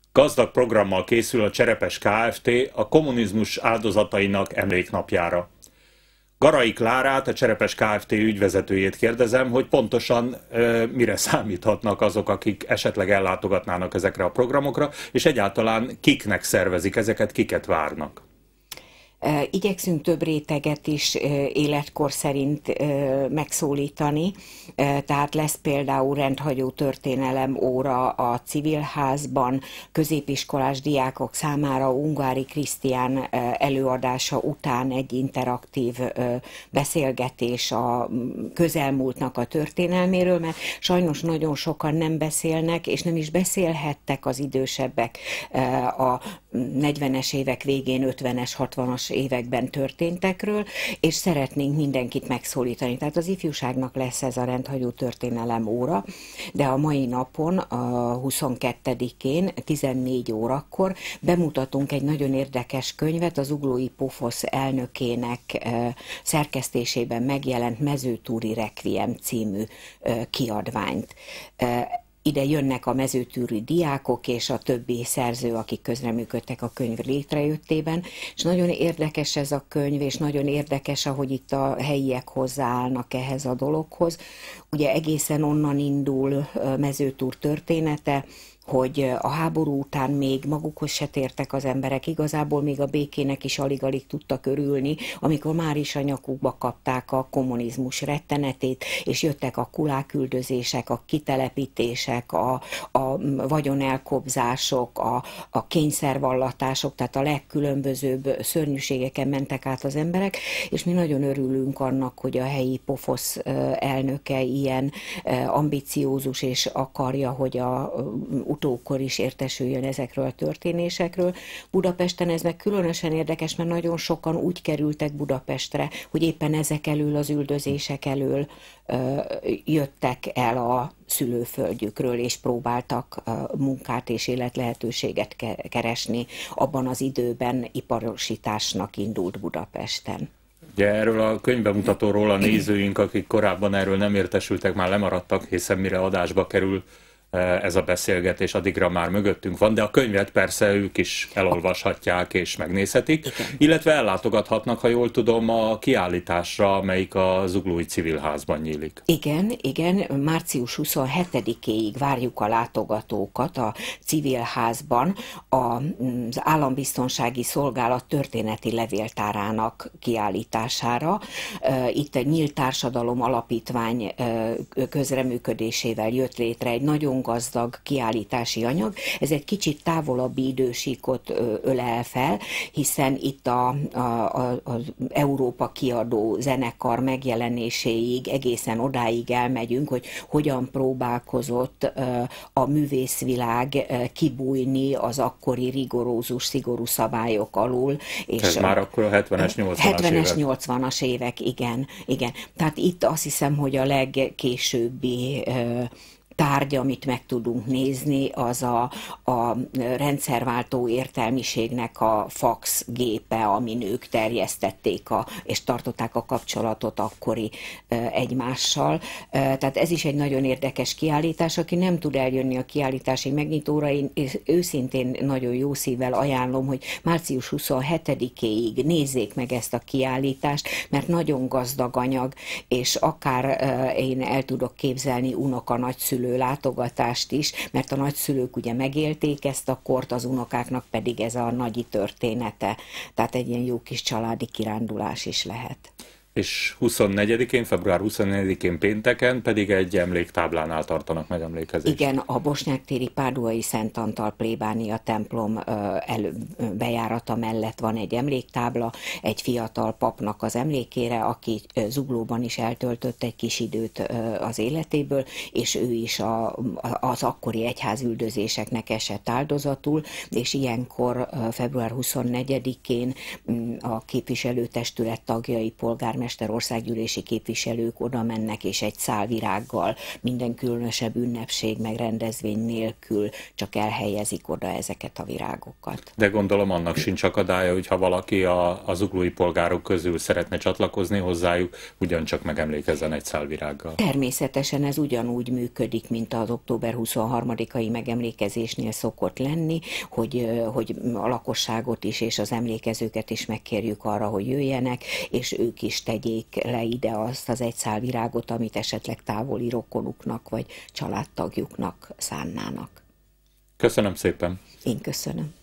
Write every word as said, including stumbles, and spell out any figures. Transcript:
Gazdag programmal készül a Cserepes Kft. A kommunizmus áldozatainak emléknapjára. Garai Klárát, a Cserepes Kft. Ügyvezetőjét kérdezem, hogy pontosan e, mire számíthatnak azok, akik esetleg ellátogatnának ezekre a programokra, és egyáltalán kiknek szervezik ezeket, kiket várnak. Igyekszünk több réteget is életkor szerint megszólítani, tehát lesz például rendhagyó történelem óra a Civilházban, középiskolás diákok számára Ungvári Krisztián előadása után egy interaktív beszélgetés a közelmúltnak a történelméről, mert sajnos nagyon sokan nem beszélnek, és nem is beszélhettek az idősebbek a negyvenes évek végén, ötvenes, hatvanas években történtekről, és szeretnénk mindenkit megszólítani. Tehát az ifjúságnak lesz ez a rendhagyó történelem óra, de a mai napon, a huszonkettedikén, tizennégy órakor bemutatunk egy nagyon érdekes könyvet, az Zuglói Pofosz elnökének szerkesztésében megjelent Mezőtúri Requiem című kiadványt. Ide jönnek a mezőtúri diákok és a többi szerző, akik közreműködtek a könyv létrejöttében, és nagyon érdekes ez a könyv, és nagyon érdekes, ahogy itt a helyiek hozzáállnak ehhez a dologhoz. Ugye egészen onnan indul Mezőtúr története, hogy a háború után még magukhoz se tértek az emberek, igazából még a békének is alig-alig tudtak örülni, amikor már is a nyakukba kapták a kommunizmus rettenetét, és jöttek a kuláküldözések, a kitelepítések, a, a vagyonelkobzások, a, a kényszervallatások, tehát a legkülönbözőbb szörnyűségeken mentek át az emberek, és mi nagyon örülünk annak, hogy a helyi Pofosz elnöke ilyen ambiciózus, és akarja, hogy a utókor is értesüljön ezekről a történésekről. Budapesten ez meg különösen érdekes, mert nagyon sokan úgy kerültek Budapestre, hogy éppen ezek elől, az üldözések elől ö, jöttek el a szülőföldjükről, és próbáltak ö, munkát és életlehetőséget ke keresni. Abban az időben iparosításnak indult Budapesten. Ugye erről a könyvbemutatóról a nézőink, akik korábban erről nem értesültek, már lemaradtak, hiszen mire adásba kerül ez a beszélgetés, addigra már mögöttünk van, de a könyvet persze ők is elolvashatják és megnézhetik, igen, illetve ellátogathatnak, ha jól tudom, a kiállításra, amelyik a Zuglói Civilházban nyílik. Igen, igen, március huszonhetedikéig várjuk a látogatókat a Civilházban az Állambiztonsági Szolgálat történeti levéltárának kiállítására. Itt egy Nyílt Társadalom Alapítvány közreműködésével jött létre egy nagyon gazdag kiállítási anyag. Ez egy kicsit távolabbi idősíkot ölel fel, hiszen itt a, a, a, az Európa kiadó zenekar megjelenéséig egészen odáig elmegyünk, hogy hogyan próbálkozott a művészvilág kibújni az akkori rigorózus, szigorú szabályok alól. És ez már akkor a hetvenes, nyolcvanas évek, igen, igen. Tehát itt azt hiszem, hogy a legkésőbbi tárgy, amit meg tudunk nézni, az a, a rendszerváltó értelmiségnek a fax gépe, amin ők terjesztették a, és tartották a kapcsolatot akkori egymással. Tehát ez is egy nagyon érdekes kiállítás. Aki nem tud eljönni a kiállítási megnyitóra, én őszintén nagyon jó szívvel ajánlom, hogy március huszonhetedikéig nézzék meg ezt a kiállítást, mert nagyon gazdag anyag, és akár én el tudok képzelni unoka nagyszülő látogatást is, mert a nagyszülők ugye megélték ezt a kort, az unokáknak pedig ez a nagyi története. Tehát egy ilyen jó kis családi kirándulás is lehet. És huszonnegyedikén, február huszonnegyedikén pénteken pedig egy emléktáblánál tartanak megemlékezést. Igen, a Bosnyák-téri Páduai Szent Antal plébánia templom elő, bejárata mellett van egy emléktábla, egy fiatal papnak az emlékére, aki Zuglóban is eltöltött egy kis időt az életéből, és ő is a, az akkori egyházüldözéseknek esett áldozatul, és ilyenkor február huszonnegyedikén a képviselőtestület tagjai, polgármester polgármester, országgyűlési képviselők oda mennek, és egy szál virággal, minden különösebb ünnepség meg rendezvény nélkül csak elhelyezik oda ezeket a virágokat. De gondolom annak sincs akadálya, hogyha valaki a, a zuglói polgárok közül szeretne csatlakozni hozzájuk, ugyancsak megemlékezzen egy szál virággal. Természetesen ez ugyanúgy működik, mint az október huszonharmadikai megemlékezésnél szokott lenni, hogy, hogy a lakosságot is és az emlékezőket is megkérjük arra, hogy jöjjenek, és ők is tegyék le ide azt az egy szál virágot, amit esetleg távoli rokonuknak vagy családtagjuknak szánnának. Köszönöm szépen! Én köszönöm.